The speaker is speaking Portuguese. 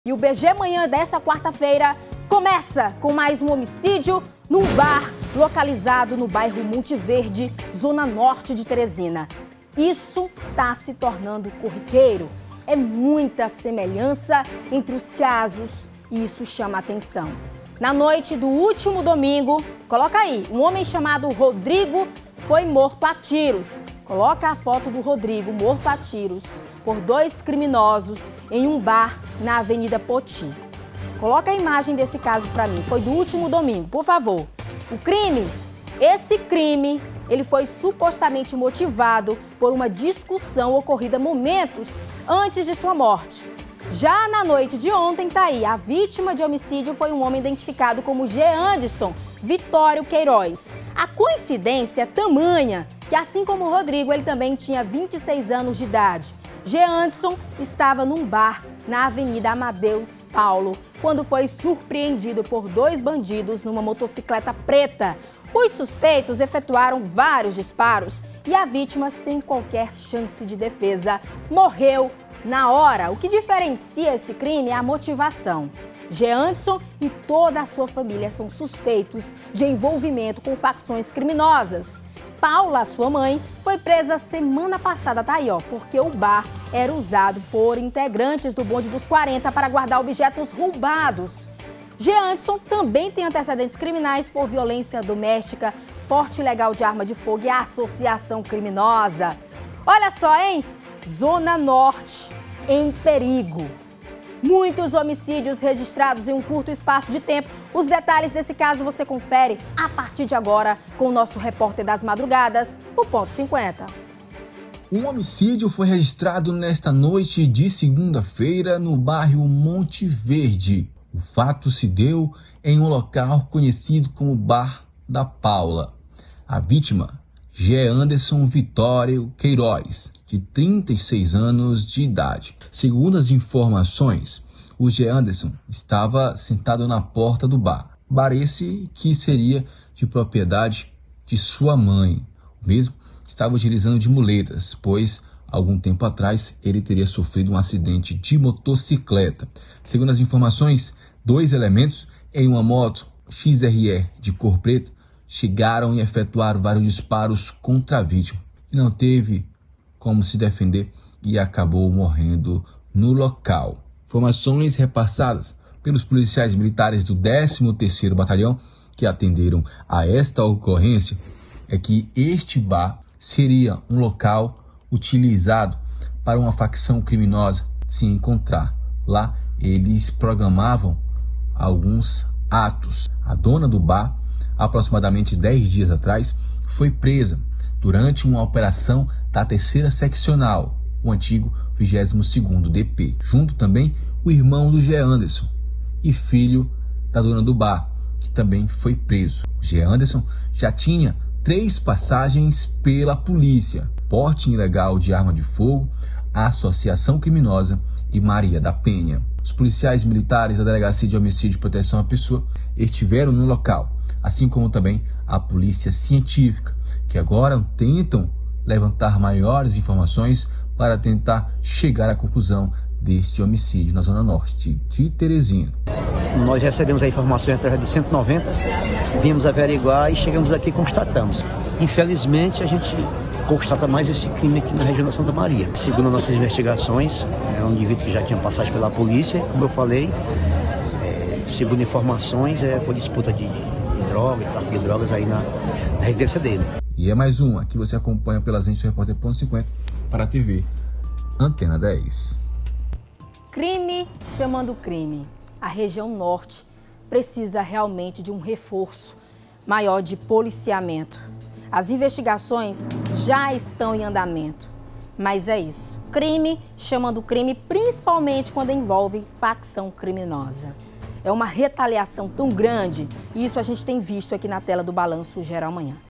E o BG Manhã dessa quarta-feira começa com mais um homicídio num bar localizado no bairro Monte Verde, zona norte de Teresina. Isso está se tornando corriqueiro. É muita semelhança entre os casos e isso chama a atenção. Na noite do último domingo, coloca aí, um homem chamado Rodrigo foi morto a tiros. Coloca a foto do Rodrigo morto a tiros por dois criminosos em um bar na Avenida Poti. Coloca a imagem desse caso para mim. Foi do último domingo, por favor. Esse crime, ele foi supostamente motivado por uma discussão ocorrida momentos antes de sua morte. Já na noite de ontem, tá aí, a vítima de homicídio foi um homem identificado como Jeanderson Vitório Queiroz. A coincidência é tamanha que, assim como o Rodrigo, ele também tinha 26 anos de idade. Jeanderson estava num bar na Avenida Amadeus Paulo, quando foi surpreendido por dois bandidos numa motocicleta preta. Os suspeitos efetuaram vários disparos e a vítima, sem qualquer chance de defesa, morreu na hora. O que diferencia esse crime é a motivação. Jeanderson e toda a sua família são suspeitos de envolvimento com facções criminosas. Paula, sua mãe, foi presa semana passada, tá aí, ó, porque o bar era usado por integrantes do bonde dos 40 para guardar objetos roubados. Jeanderson também tem antecedentes criminais por violência doméstica, porte ilegal de arma de fogo e associação criminosa. Olha só, hein? Zona Norte em perigo. Muitos homicídios registrados em um curto espaço de tempo. Os detalhes desse caso você confere a partir de agora com o nosso repórter das madrugadas, o Ponto 50. Um homicídio foi registrado nesta noite de segunda-feira no bairro Monte Verde. O fato se deu em um local conhecido como Bar da Paula. A vítima, Jeanderson Vitório Queiroz, de 36 anos de idade. Segundo as informações, o Jeanderson estava sentado na porta do bar. Bar esse que seria de propriedade de sua mãe. O mesmo estava utilizando de muletas, pois algum tempo atrás ele teria sofrido um acidente de motocicleta. Segundo as informações, dois elementos em uma moto XRE de cor preta chegaram e efetuaram vários disparos contra a vítima, que não teve como se defender e acabou morrendo no local. Informações repassadas pelos policiais militares do 13º Batalhão que atenderam a esta ocorrência é que este bar seria um local utilizado para uma facção criminosa se encontrar. Lá eles programavam alguns atos. A dona do bar, aproximadamente 10 dias atrás, foi presa durante uma operação da 3ª Seccional, o antigo 22º DP. Junto também o irmão do Jeanderson e filho da dona do bar, que também foi preso. O Jeanderson já tinha 3 passagens pela polícia: porte ilegal de arma de fogo, associação criminosa e Maria da Penha. Os policiais militares da Delegacia de Homicídio e Proteção à Pessoa estiveram no local, assim como também a polícia científica, que agora tentam levantar maiores informações para tentar chegar à conclusão deste homicídio na zona norte de Teresina. Nós recebemos a informação através do 190, vimos averiguar e chegamos aqui e constatamos. Infelizmente, a gente constata mais esse crime aqui na região da Santa Maria. Segundo nossas investigações, é um indivíduo que já tinha passagem pela polícia, como eu falei. Segundo informações, foi disputa de droga, tráfico de drogas aí na residência dele. E é mais uma que você acompanha pelas lentes do Repórter Ponto 50 para a TV Antena 10. Crime chamando crime. A região norte precisa realmente de um reforço maior de policiamento. As investigações já estão em andamento. Mas é isso. Crime chamando crime, principalmente quando envolve facção criminosa. É uma retaliação tão grande e isso a gente tem visto aqui na tela do Balanço Geral Amanhã.